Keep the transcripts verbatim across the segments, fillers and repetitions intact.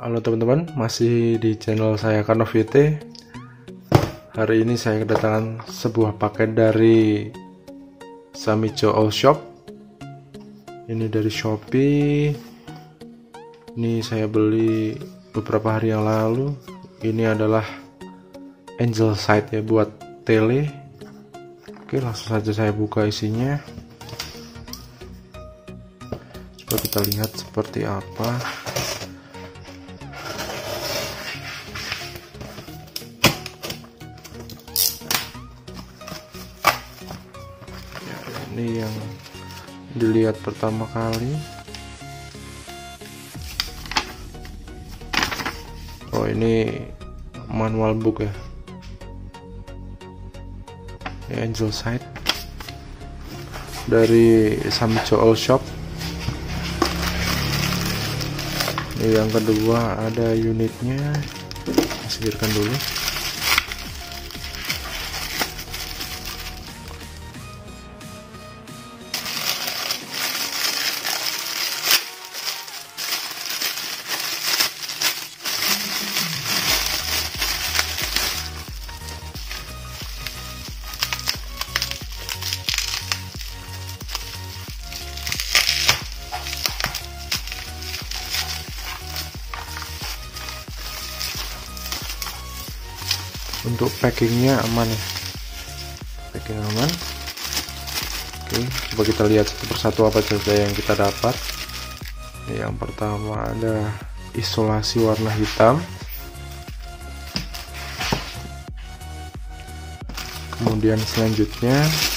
Halo teman-teman, masih di channel saya Karnov Y T. Hari ini saya kedatangan sebuah paket dari Shamicho All Shop. Ini dari Shopee. Ini saya beli beberapa hari yang lalu. Ini adalah Angel Sight ya, buat tele. Oke, langsung saja saya buka isinya. Coba kita lihat seperti apa. Ini yang dilihat pertama kali. Oh, ini manual book ya. Ini Angel Sight dari Shamicho All Shop. Ini yang kedua, ada unitnya. Singkirkan dulu. Untuk packingnya aman ya, packing aman. Oke, coba kita lihat satu persatu apa saja yang kita dapat. Yang pertama ada isolasi warna hitam, kemudian selanjutnya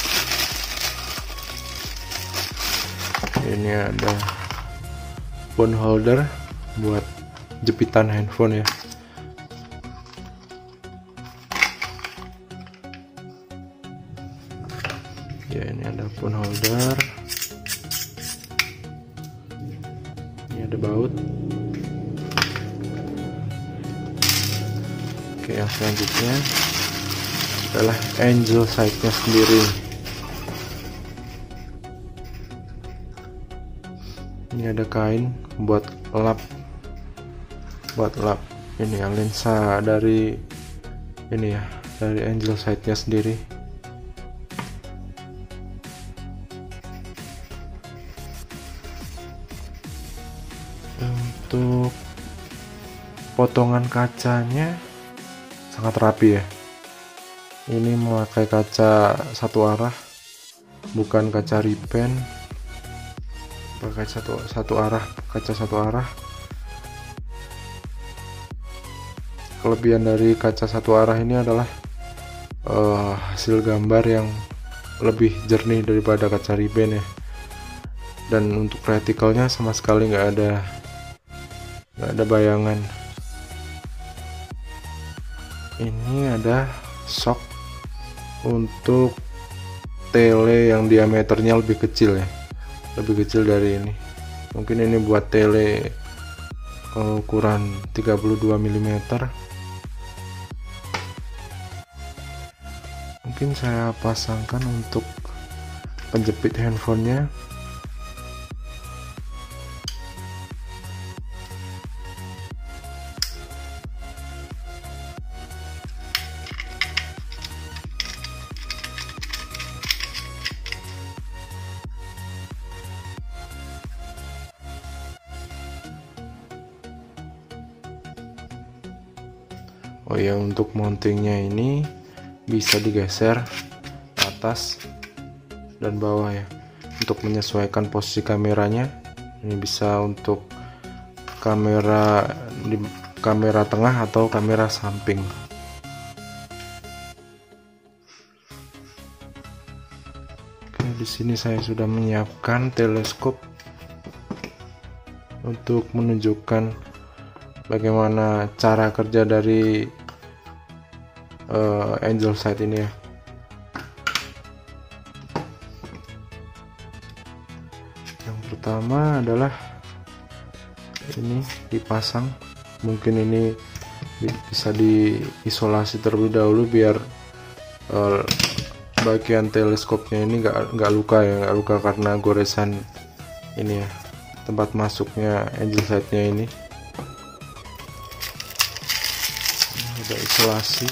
ini ada phone holder buat jepitan handphone ya. Ya, ini ada phone holder. Ini ada baut. Oke, yang selanjutnya adalah Angel Sight-nya sendiri. Ini ada kain buat lap, buat lap. Ini ya, lensa dari ini ya, dari Angel Sight-nya sendiri. Untuk potongan kacanya sangat rapi ya. Ini memakai kaca satu arah, bukan kaca ripen. Pakai satu satu arah, kaca satu arah. Kelebihan dari kaca satu arah ini adalah uh, hasil gambar yang lebih jernih daripada kaca ripen ya. Dan untuk retikelnya sama sekali nggak ada nggak ada bayangan. Ini ada shock untuk tele yang diameternya lebih kecil ya, lebih kecil dari ini. Mungkin ini buat tele uh, ukuran tiga puluh dua milimeter. Mungkin saya pasangkan untuk penjepit handphonenya. Oh ya, untuk mountingnya ini bisa digeser atas dan bawah ya, untuk menyesuaikan posisi kameranya. Ini bisa untuk kamera di kamera tengah atau kamera samping. Oke, di sini saya sudah menyiapkan teleskop untuk menunjukkan bagaimana cara kerja dari uh, Angel Sight ini ya. Yang pertama adalah ini dipasang. Mungkin ini bisa diisolasi terlebih dahulu biar uh, bagian teleskopnya ini nggak nggak luka ya, nggak luka karena goresan ini ya, tempat masuknya Angel Sight-nya ini. ada isolasi.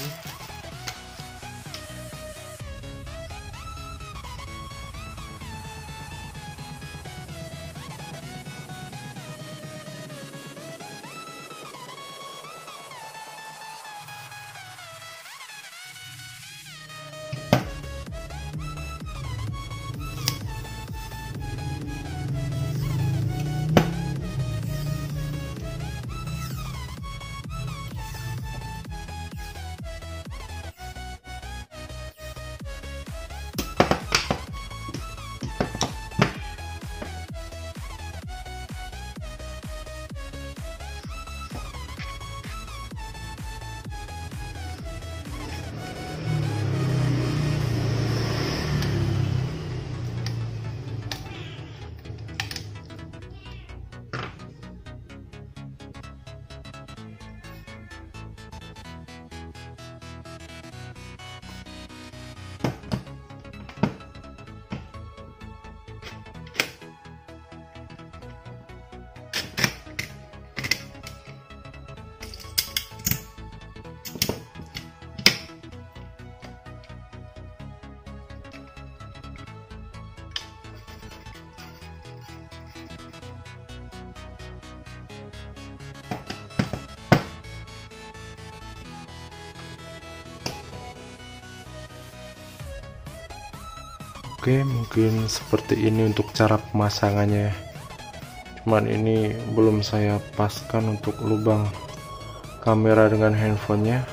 Oke, mungkin seperti ini untuk cara pemasangannya. Cuman ini belum saya paskan untuk lubang kamera dengan handphonenya.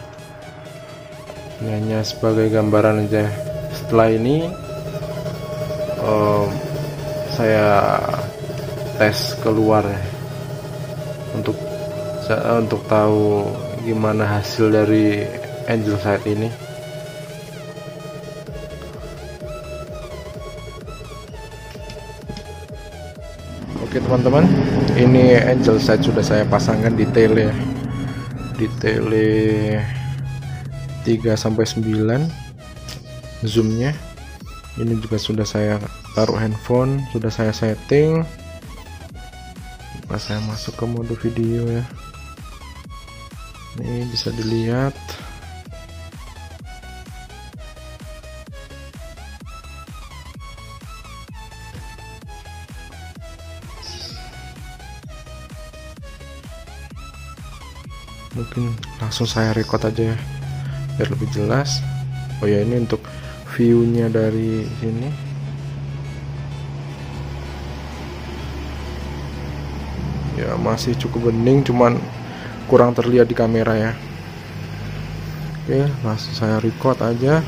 Ini hanya sebagai gambaran aja. Setelah ini um, saya tes keluar ya, untuk untuk tahu gimana hasil dari Angel Sight ini. Oke teman-teman, ini Angel Sight sudah saya pasangkan di tele, di tele tiga sampai sembilan zoomnya. Ini juga sudah saya taruh handphone, sudah saya setting. Pas saya masuk ke mode video ya, ini bisa dilihat. Mungkin langsung saya record aja ya, biar lebih jelas. Oh ya, ini untuk view-nya dari sini. Ya masih cukup bening, cuman kurang terlihat di kamera ya. Oke, langsung saya record aja.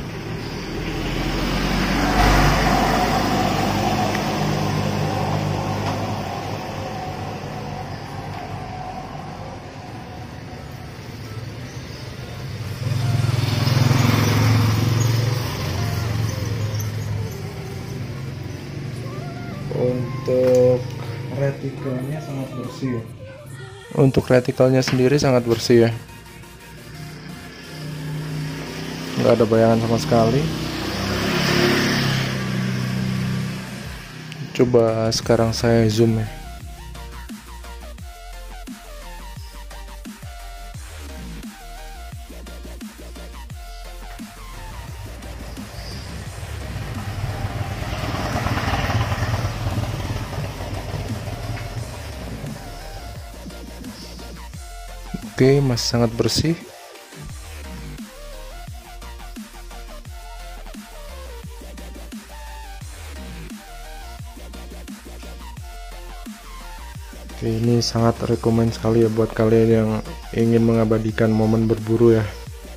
Untuk retikelnya sangat bersih. Untuk retikelnya sendiri sangat bersih ya, nggak ada bayangan sama sekali. Coba sekarang saya zoom ya. Oke, masih sangat bersih. Oke, ini sangat rekomend sekali ya buat kalian yang ingin mengabadikan momen berburu ya.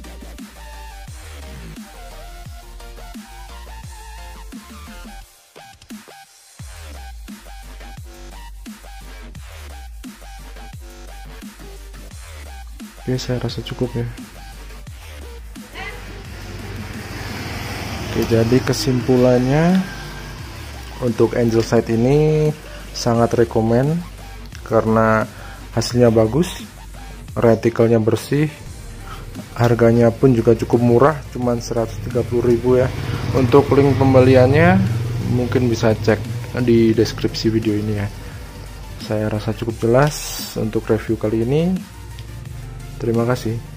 Oke, saya rasa cukup ya. Oke, jadi kesimpulannya untuk Angel Sight ini sangat rekomend karena hasilnya bagus, retikelnya bersih, harganya pun juga cukup murah, cuman seratus tiga puluh ribu ya. Untuk link pembeliannya mungkin bisa cek di deskripsi video ini ya. Saya rasa cukup jelas untuk review kali ini. Terima kasih.